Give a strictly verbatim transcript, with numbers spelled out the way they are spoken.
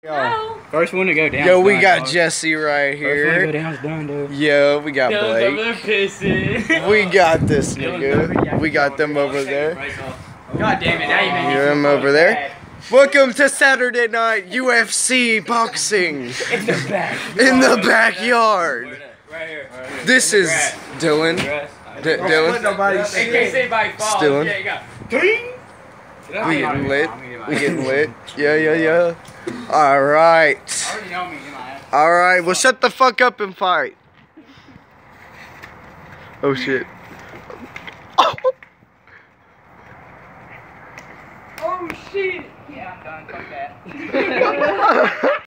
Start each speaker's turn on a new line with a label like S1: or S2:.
S1: No.
S2: First one to go down.
S3: Yo, we
S2: done,
S3: got
S2: dog.
S3: Jesse right
S2: First one to go
S3: here.
S2: down is done, dude.
S3: Yo, we got
S1: Dylan's over
S3: Blake.
S1: there pissing.
S3: We got this
S2: Dylan's over
S3: nigga.
S2: here.
S3: We got them over there.
S2: God damn it, now you made me
S3: You're
S2: feel
S3: him
S2: so
S3: over there.
S2: bad.
S3: Welcome to Saturday Night U F C Boxing
S2: In the back.
S3: in the backyard.
S1: Right here.
S3: This is Dylan. D Dylan.
S1: In case anybody falls,
S3: Dylan.
S1: yeah, you got.
S3: We getting lit. We getting lit. Yeah, yeah, yeah. All right.
S2: Already know me, you know.
S3: All right. Well, shut the fuck up and fight. Oh shit. Oh.
S2: Oh shit. Yeah, I'm done. Fuck that.